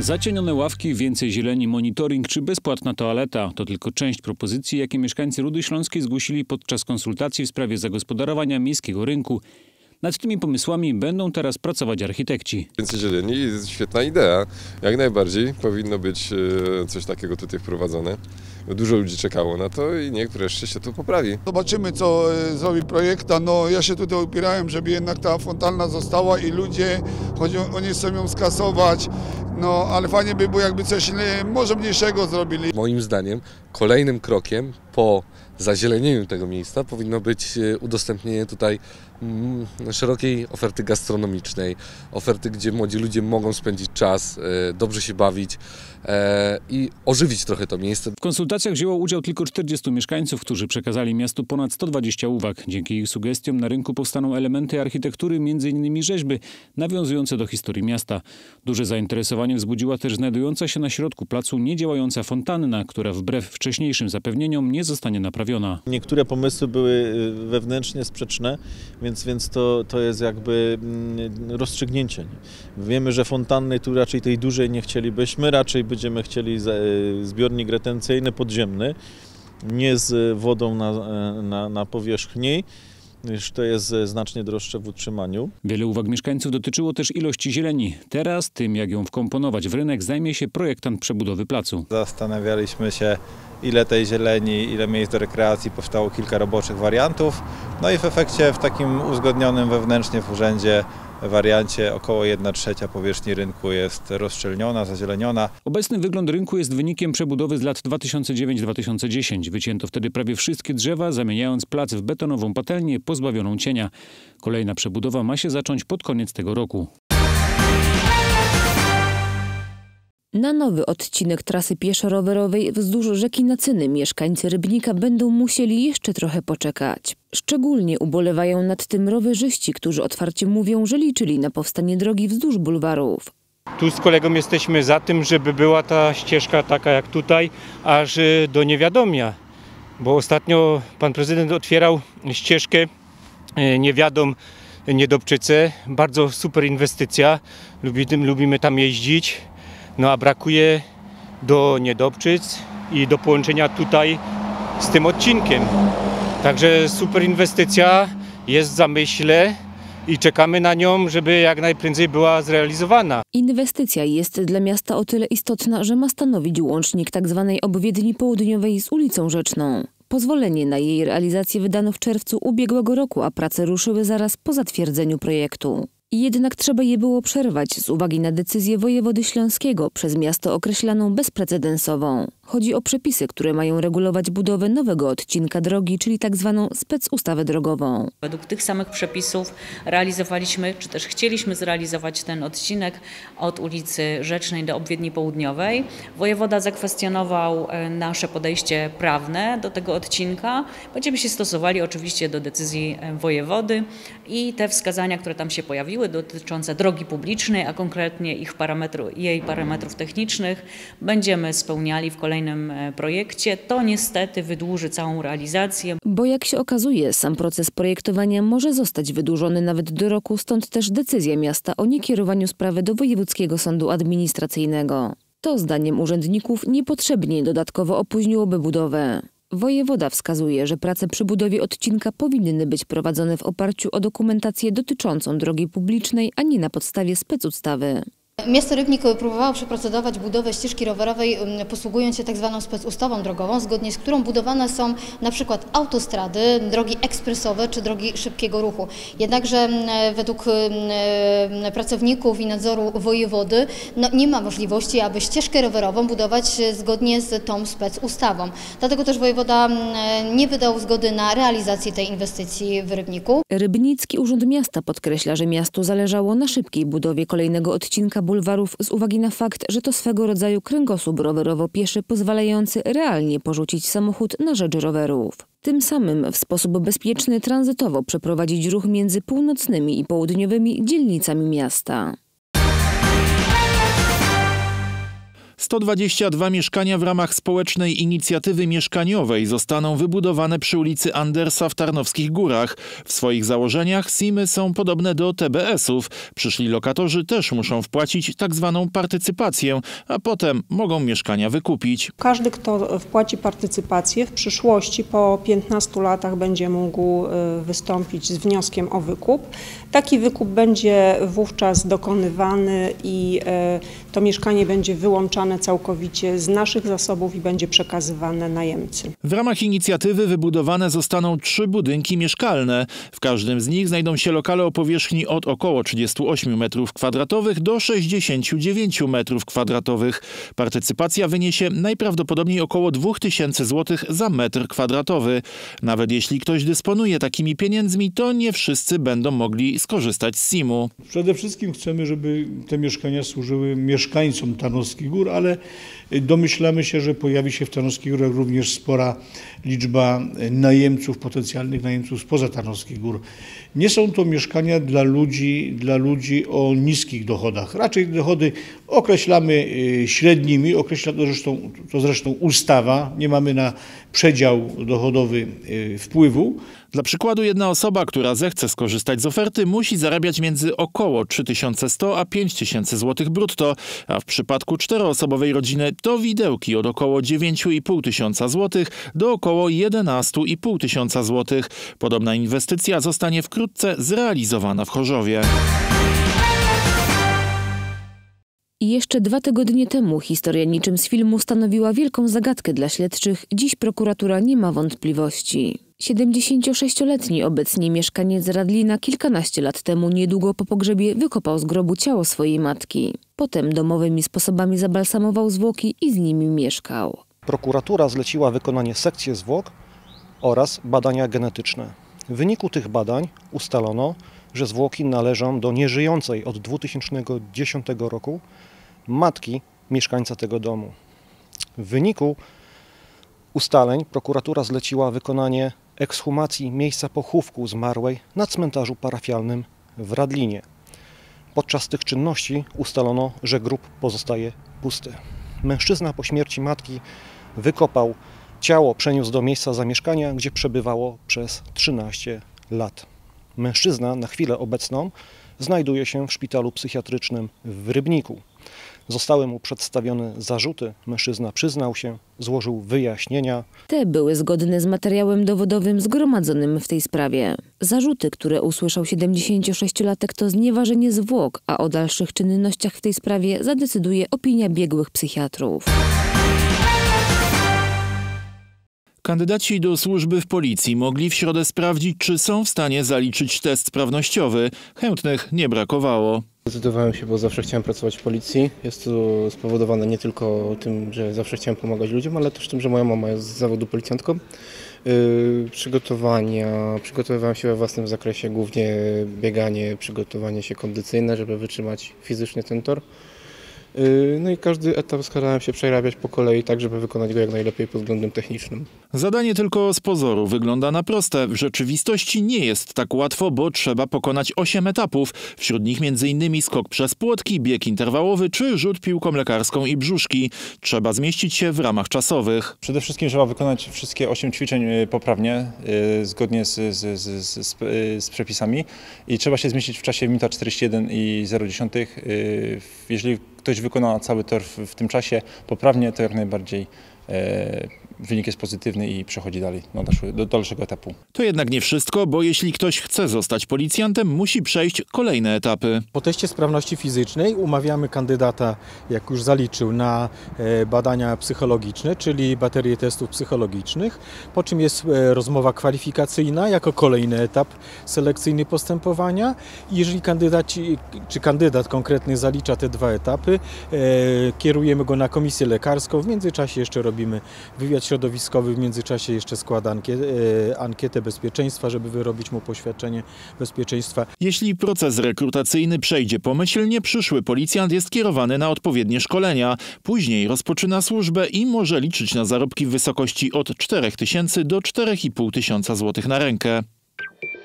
Zacienione ławki, więcej zieleni, monitoring czy bezpłatna toaleta to tylko część propozycji, jakie mieszkańcy Rudy Śląskiej zgłosili podczas konsultacji w sprawie zagospodarowania miejskiego rynku. Nad tymi pomysłami będą teraz pracować architekci. Więcej zieleni jest świetna idea. Jak najbardziej powinno być coś takiego tutaj wprowadzone. Dużo ludzi czekało na to i niech wreszcie się to poprawi. Zobaczymy, co zrobi projektant. No, ja się tutaj opierałem, żeby jednak ta fontanna została i ludzie, choć oni chcą ją skasować, no ale fajnie by było, jakby coś może mniejszego zrobili. Moim zdaniem kolejnym krokiem po zazielenieniu tego miejsca powinno być udostępnienie tutaj szerokiej oferty gastronomicznej, oferty, gdzie młodzi ludzie mogą spędzić czas, dobrze się bawić i ożywić trochę to miejsce. W konsultacjach wzięło udział tylko 40 mieszkańców, którzy przekazali miastu ponad 120 uwag. Dzięki ich sugestiom na rynku powstaną elementy architektury, m.in. rzeźby nawiązujące do historii miasta. Duże zainteresowanie wzbudziła też znajdująca się na środku placu niedziałająca fontanna, która wbrew wcześniejszym zapewnieniom nie zostanie naprawiona. Niektóre pomysły były wewnętrznie sprzeczne, więc to jest jakby rozstrzygnięcie. Wiemy, że fontanny tu raczej tej dużej nie chcielibyśmy, raczej będziemy chcieli zbiornik retencyjny podziemny, nie z wodą na powierzchni, gdyż to jest znacznie droższe w utrzymaniu. Wiele uwag mieszkańców dotyczyło też ilości zieleni. Teraz tym, jak ją wkomponować w rynek, zajmie się projektant przebudowy placu. Zastanawialiśmy się, ile tej zieleni, ile miejsc do rekreacji, powstało kilka roboczych wariantów. No i w efekcie w takim uzgodnionym wewnętrznie w urzędzie wariancie około 1/3 powierzchni rynku jest rozszczelniona, zazieleniona. Obecny wygląd rynku jest wynikiem przebudowy z lat 2009-2010. Wycięto wtedy prawie wszystkie drzewa, zamieniając plac w betonową patelnię pozbawioną cienia. Kolejna przebudowa ma się zacząć pod koniec tego roku. Na nowy odcinek trasy pieszo-rowerowej wzdłuż rzeki Nacyny mieszkańcy Rybnika będą musieli jeszcze trochę poczekać. Szczególnie ubolewają nad tym rowerzyści, którzy otwarcie mówią, że liczyli na powstanie drogi wzdłuż bulwarów. Tu z kolegą jesteśmy za tym, żeby była ta ścieżka taka jak tutaj, aż do Niewiadomia. Bo ostatnio pan prezydent otwierał ścieżkę Niewiadom Niedobczyce. Bardzo super inwestycja, lubimy tam jeździć. No a brakuje do Niedobczyc i do połączenia tutaj z tym odcinkiem. Także super inwestycja jest w zamyśle i czekamy na nią, żeby jak najprędzej była zrealizowana. Inwestycja jest dla miasta o tyle istotna, że ma stanowić łącznik tzw. obwiedni południowej z ulicą Rzeczną. Pozwolenie na jej realizację wydano w czerwcu ubiegłego roku, a prace ruszyły zaraz po zatwierdzeniu projektu. Jednak trzeba je było przerwać z uwagi na decyzję wojewody śląskiego przez miasto określaną bezprecedensową. Chodzi o przepisy, które mają regulować budowę nowego odcinka drogi, czyli tzw. specustawę drogową. Według tych samych przepisów realizowaliśmy, czy też chcieliśmy zrealizować ten odcinek od ulicy Rzecznej do Obwiedni Południowej. Wojewoda zakwestionował nasze podejście prawne do tego odcinka. Będziemy się stosowali oczywiście do decyzji wojewody i te wskazania, które tam się pojawiły, dotyczące drogi publicznej, a konkretnie jej parametrów technicznych, będziemy spełniali w kolejnym projekcie. To niestety wydłuży całą realizację. Bo jak się okazuje, sam proces projektowania może zostać wydłużony nawet do roku, stąd też decyzja miasta o niekierowaniu sprawy do Wojewódzkiego Sądu Administracyjnego. To zdaniem urzędników niepotrzebnie dodatkowo opóźniłoby budowę. Wojewoda wskazuje, że prace przy budowie odcinka powinny być prowadzone w oparciu o dokumentację dotyczącą drogi publicznej, a nie na podstawie specustawy. Miasto Rybnik próbowało przeprocedować budowę ścieżki rowerowej, posługując się tak zwaną specustawą drogową, zgodnie z którą budowane są na przykład autostrady, drogi ekspresowe czy drogi szybkiego ruchu. Jednakże według pracowników i nadzoru wojewody nie ma możliwości, aby ścieżkę rowerową budować zgodnie z tą specustawą. Dlatego też wojewoda nie wydał zgody na realizację tej inwestycji w Rybniku. Rybnicki Urząd Miasta podkreśla, że miastu zależało na szybkiej budowie kolejnego odcinka bulwarów z uwagi na fakt, że to swego rodzaju kręgosłup rowerowo-pieszy pozwalający realnie porzucić samochód na rzecz rowerów. Tym samym w sposób bezpieczny tranzytowo przeprowadzić ruch między północnymi i południowymi dzielnicami miasta. 122 mieszkania w ramach społecznej inicjatywy mieszkaniowej zostaną wybudowane przy ulicy Andersa w Tarnowskich Górach. W swoich założeniach SIM-y są podobne do TBS-ów. Przyszli lokatorzy też muszą wpłacić tak zwaną partycypację, a potem mogą mieszkania wykupić. Każdy, kto wpłaci partycypację, w przyszłości po 15 latach będzie mógł wystąpić z wnioskiem o wykup. Taki wykup będzie wówczas dokonywany i to mieszkanie będzie wyłączane całkowicie z naszych zasobów i będzie przekazywane najemcy. W ramach inicjatywy wybudowane zostaną 3 budynki mieszkalne. W każdym z nich znajdą się lokale o powierzchni od około 38 m2 do 69 m2. Partycypacja wyniesie najprawdopodobniej około 2000 zł za metr kwadratowy. Nawet jeśli ktoś dysponuje takimi pieniędzmi, to nie wszyscy będą mogli skorzystać z SIM-u. Przede wszystkim chcemy, żeby te mieszkania służyły mieszkańcom Tarnowskich Gór, ale domyślamy się, że pojawi się w Tarnowskich Górach również spora liczba najemców, potencjalnych najemców spoza Tarnowskich Gór. Nie są to mieszkania dla ludzi o niskich dochodach. Raczej dochody określamy średnimi, określa to zresztą ustawa. Nie mamy na przedział dochodowy wpływu. Dla przykładu jedna osoba, która zechce skorzystać z oferty, musi zarabiać między około 3100 a 5000 zł brutto, a w przypadku 4-osobowej rodziny to widełki od około 9500 zł do około 11500 zł. Podobna inwestycja zostanie wkrótce zrealizowana w Chorzowie. I jeszcze 2 tygodnie temu historia niczym z filmu stanowiła wielką zagadkę dla śledczych. Dziś prokuratura nie ma wątpliwości. 76-letni obecnie mieszkaniec Radlina kilkanaście lat temu, niedługo po pogrzebie, wykopał z grobu ciało swojej matki. Potem domowymi sposobami zabalsamował zwłoki i z nimi mieszkał. Prokuratura zleciła wykonanie sekcji zwłok oraz badania genetyczne. W wyniku tych badań ustalono, że zwłoki należą do nieżyjącej od 2010 roku matki mieszkańca tego domu. W wyniku ustaleń prokuratura zleciła wykonanie ekshumacji miejsca pochówku zmarłej na cmentarzu parafialnym w Radlinie. Podczas tych czynności ustalono, że grób pozostaje pusty. Mężczyzna po śmierci matki wykopał ciało, przeniósł do miejsca zamieszkania, gdzie przebywało przez 13 lat. Mężczyzna na chwilę obecną znajduje się w szpitalu psychiatrycznym w Rybniku. Zostały mu przedstawione zarzuty. Mężczyzna przyznał się, złożył wyjaśnienia. Te były zgodne z materiałem dowodowym zgromadzonym w tej sprawie. Zarzuty, które usłyszał 76-latek, to znieważenie zwłok, a o dalszych czynnościach w tej sprawie zadecyduje opinia biegłych psychiatrów. Kandydaci do służby w policji mogli w środę sprawdzić, czy są w stanie zaliczyć test sprawnościowy. Chętnych nie brakowało. Zdecydowałem się, bo zawsze chciałem pracować w policji. Jest to spowodowane nie tylko tym, że zawsze chciałem pomagać ludziom, ale też tym, że moja mama jest z zawodu policjantką. Przygotowywałem się we własnym zakresie, głównie bieganie, przygotowanie się kondycyjne, żeby wytrzymać fizycznie ten tor. No i każdy etap starałem się przerabiać po kolei tak, żeby wykonać go jak najlepiej pod względem technicznym. Zadanie tylko z pozoru wygląda na proste. W rzeczywistości nie jest tak łatwo, bo trzeba pokonać 8 etapów. Wśród nich m.in. skok przez płotki, bieg interwałowy czy rzut piłką lekarską i brzuszki. Trzeba zmieścić się w ramach czasowych. Przede wszystkim trzeba wykonać wszystkie 8 ćwiczeń poprawnie, zgodnie z przepisami i trzeba się zmieścić w czasie minuta 41,0. Jeżeli ktoś wykona cały tor w tym czasie poprawnie, to jak najbardziej wynik jest pozytywny i przechodzi dalej do dalszego etapu. To jednak nie wszystko, bo jeśli ktoś chce zostać policjantem, musi przejść kolejne etapy. Po teście sprawności fizycznej umawiamy kandydata, jak już zaliczył, na badania psychologiczne, czyli baterię testów psychologicznych, po czym jest rozmowa kwalifikacyjna jako kolejny etap selekcyjny postępowania. Jeżeli kandydat konkretny zalicza te 2 etapy, kierujemy go na komisję lekarską, w międzyczasie jeszcze robimy wywiad środowiskowy, w międzyczasie jeszcze składa ankietę bezpieczeństwa, żeby wyrobić mu poświadczenie bezpieczeństwa. Jeśli proces rekrutacyjny przejdzie pomyślnie, przyszły policjant jest kierowany na odpowiednie szkolenia. Później rozpoczyna służbę i może liczyć na zarobki w wysokości od 4000 do 4500 zł na rękę.